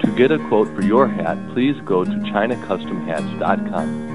To get a quote for your hat, please go to ChinaCustomHatz.com.